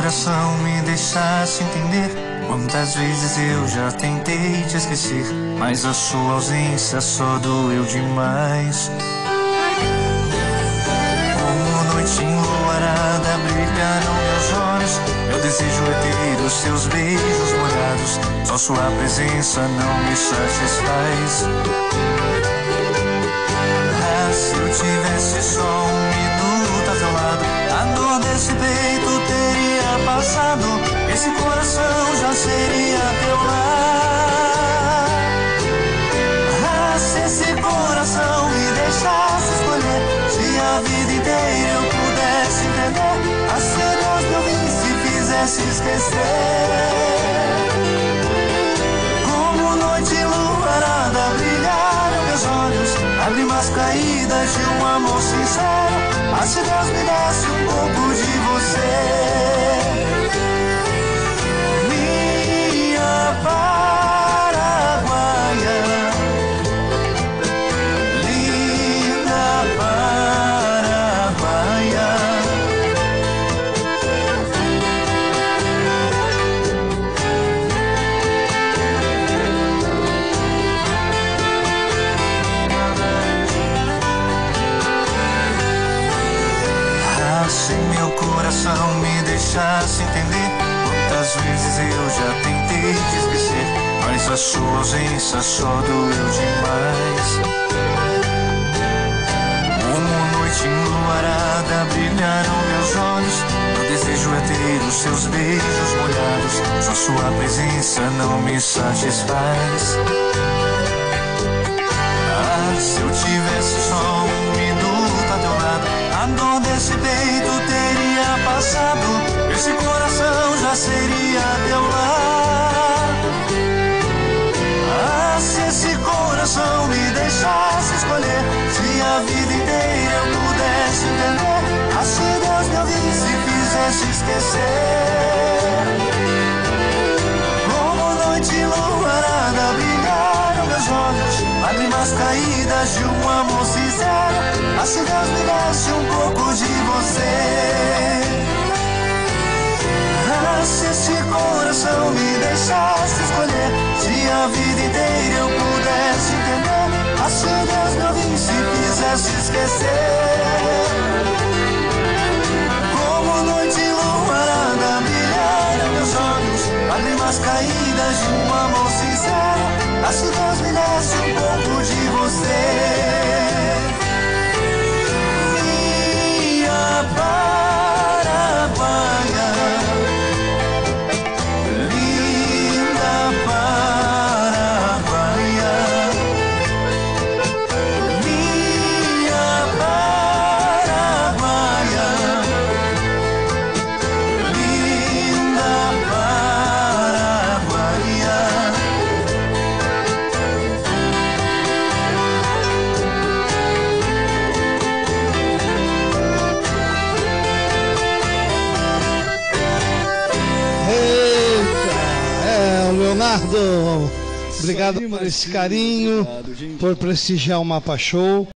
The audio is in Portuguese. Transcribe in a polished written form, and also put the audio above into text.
coração me deixasse entender quantas vezes eu já tentei te esquecer, mas a sua ausência só doeu demais. Como noite enluarada brilharam meus olhos, meu desejo é ter os seus beijos molhados, só sua presença não me satisfaz. Ah, se eu tivesse só um minuto ao teu lado, a dor desse peito teria passado, esse coração já seria teu lar. Ah, se esse coração me deixasse escolher, se a vida inteira eu pudesse entender, ah, se Deus me ouvisse e fizesse esquecer. Como noite enluarada brilharam meus olhos, lágrimas caídas de um amor sincero, ah, se Deus me desse um pouco de você. Minha Paraguaia, linda Paraguaia. Se meu coração me deixasse entender quantas vezes eu já tentei te esquecer, mas a sua ausência só doeu demais. Como noite enluarada brilharam meus olhos, meu desejo é ter os seus beijos molhados, só sua presença não me satisfaz. Ah, se eu tivesse só um minuto a teu lado, a dor desse peito teria passado, esse coração já seria teu lar. Ah, se esse coração me deixasse escolher, se a vida inteira eu pudesse entender, ah, se Deus me ouvisse e fizesse esquecer. Como noite enluarada brilharam meus olhos, lágrimas caídas de um amor sincero, ah, se Deus me desse um pouco de você. Ah, se esse coração me deixasse escolher, se a vida inteira eu pudesse entender, ah, se Deus me ouvisse e fizesse esquecer. Como noite enluarada brilharam meus olhos, lágrimas caídas de um amor sincero, ah, se Deus me desse um pouco de você. Minha Paraguaia, linda Paraguaia. Minha Paraguaia, linda Paraguaia. Leonardo, obrigado por esse carinho, por prestigiar o Mapa Show.